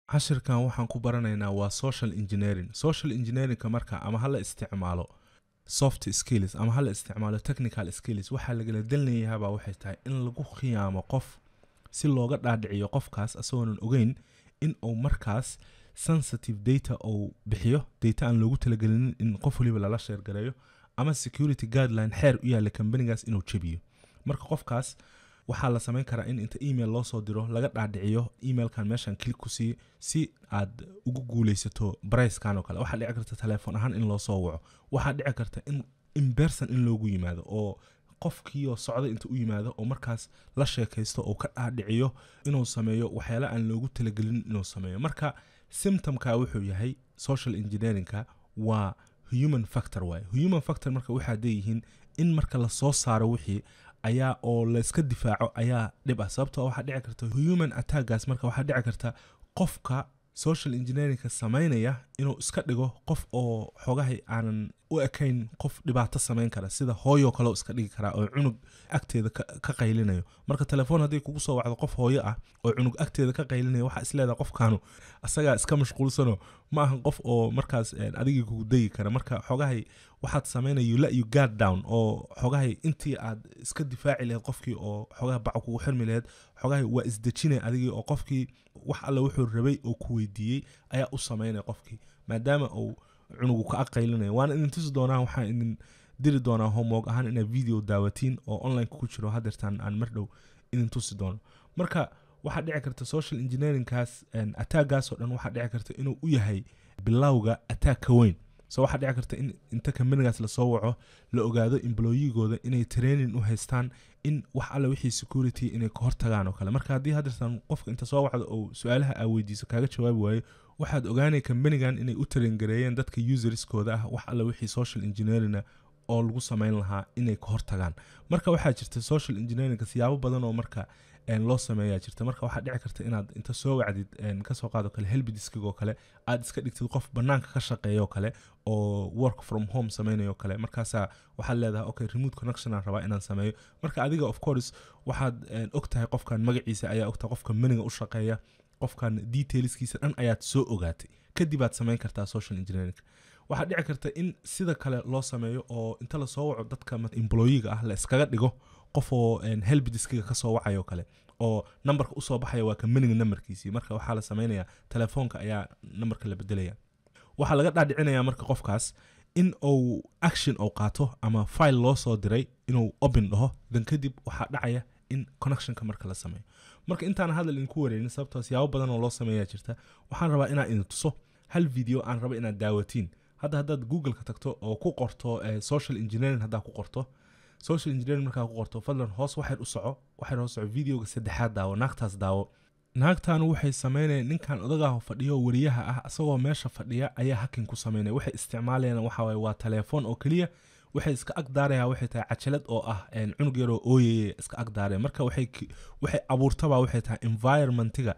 cashirkan waxaan ku baranaynaa waa social engineering. Social engineeringka marka ama hala isticmaalo soft skills ama hala isticmaalo technical skills, waxaa lagala dalinayaaba waxay tahay in lagu khiyaamo qof si looga dhaadhiciyo qofkaas asagoonan ogeyn in uu markaas sensitive data uu bixiyo, data aan loogu talagelin in qof waliba lala share gareeyo, ama security guideline xeer u yaala companygaas inuu jabiyo. marka qofkaas waxaa la samayn karaa in inta email loo soo diro laga dhaadhiciyo emailkan meeshan click ku si aad ugu guuleysato pricekan oo kale. waxaa dhici karta telefoon ahaan in loo soo waco, waxaa dhici karta in person in loogu yimaado oo qofkii oo socda inta u yimaado oo markaas la sheekaysto oo ka dhaadhiciyo inuu sameeyo waxyaalo aan loogu talagelin inuu sameeyo. marka symptomka wuxuu yahay social engineeringka waa human factor way. human factor marka waxaa deeyihiin in marka la soo saaro wixii ayaa oo la iska difaaco ayaa dhib ah, sababtoo waxaa dhici karta human attacks. marka waxaa dhici karta qofka social engineeringka sameynaya inuu iska dhigo qof oo xogahay aanan u ekayn qof dhibaato sameyn kara, sida hooyo kale iska dhigi kara oo cunug agteeda ka qaylinayo. marka telefoon haddii kugu soo wacdo qof hooyo ah oo cunug agteeda ka qaylinayo, waxaa isleedahay qofkaanu asagaa iska mashquulsano ma ahan qof oo markaas adigii kugu degi kara. marka xogahay waxaad sameynaya let you guard down, oo xogahay intii aad iska difaaci lahayd qofkii oo xogaha baco kugu xirmi lahayd, xogahay waa isdejinay adigii oo qofkii wax alla wuxuu rabay oo ku weydiiyey ayaa u sameynaya qofkii, maadaama uu cunugu ka aqaylinayo. waana idin tusi doonaa, waxaan idin diri doonaa homework ahaan inaad video daawatiin oo online ku jiro hadeertaan aan mar dhow idin tusi doono. marka waxaa dhici karta social engineeringkaas attackgaas oo dhan waxaa dhici karta inuu u yahay bilowga attack ka weyn. so waxaa dhici karta in inta companygaas la soo waco la ogaado employee-gooda inay training u haystaan in wax alla wixii security inay ka hortagaan oo kale. marka haddii hadeertaan qofka inta soo wacdo oo su-aalaha aa weydiiso kaaga jawaabi waayo, waxaad ogaanay companygan inay u train gareeyeen dadka userskooda ah wax alla wixii social engineering oo lagu sameyn lahaa inay ka hortagaan. marka waxaa jirta social engineering siyaabo badan oo marka loo sameeyaa jirta. marka waxaa dhici karta inaad inta soo wacdid ka soo qaado kale help desk oo kale aad iska dhigtid qof banaanka ka shaqeeyo oo kale oo work from home sameynayo kale. markaasa waxaad leedahay okay remote connection aan rabaa inaan sameeyo. marka adiga of course waxaad ogtahay qofkan magaciisa ayaa ogtahay, qofka maniga u shaqeeya, qofkan detailskiisa dhan ayaad soo ogaatay, kadib aad sameyn kartaa social engineering. waxaa dhici karta in sida kale loo sameeyo oo inta la soo waco dadka employee-ga ah la iskaga dhigo qof oo help desk-ga ka soo wacayo kale oo numberka u soo baxaya waa company numberkiisii. marka waxaa la sameynayaa telefoonka ayaa numberka la bedelaya. waxaa laga dhaadhicinayaa marka qofkaas in uu action uu qaato ama file loo soo diray inuu open dhaho, dan kadib waxaa dhacaya in connectionka marka la sameeyo. marka intaan hadal idinku wareerin sababtoo siyaabo badan oo loo sameeyaa jirta, waxaan rabaa inaan idin tuso hal video aan raba inaad daawatiin. haddaad google-ka tagto oo ku qorto social engineering, haddaa ku qorto social engineering markaa ku qorto fadlan hoos waxay u soco videoga saddexaad daawo. naagtaas daawo. naagtaanu waxay sameynayaan ninkan odagaah fadhiyo wariyaha ah asagoo meesha fadhiya ayaa hacking ku sameynaya. waxay isticmaalayaan waxa waaye waa telefoon oo kaliya, waxay iska agdaarayaan waxay tahay cajalad oo ah cunug yaroo ooyay iska agdaaraya. marka waxay abuurtaba waxay tahay environmentiga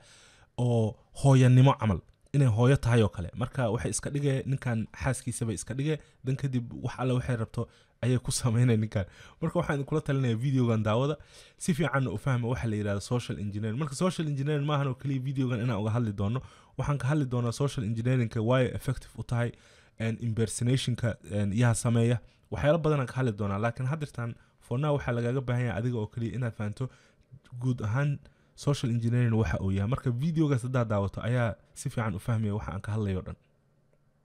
oo hooyanimo camal inay hooyo tahay oo kale. marka waxay iska dhigay ninkan xaaskiisaba iska dhigay, dan kadib wax alla waxay rabto ayay ku sameynay ninkan. marka waxaan kula talinayaa videogan daawada si fiican u fahma waxa la yiraahdo social engineering. marka social engineering ma ahan oo kaliya videogan inaan uga hadli doono, waxaan ka hadli doonaa social engineeringka why effective u tahay impersonationka yaa sameeya, waxyaalo badan aan ka hadli doonaa. laakiin hadirtaan for now waxaa lagaaga baahan yahay adiga oo kaliya inaad fahanto guud ahaan social engineering waxa uu yahay. marka videogaas haddaad daawato ayaa si fiican u fahmaya waxa aan ka hadlayo dhan.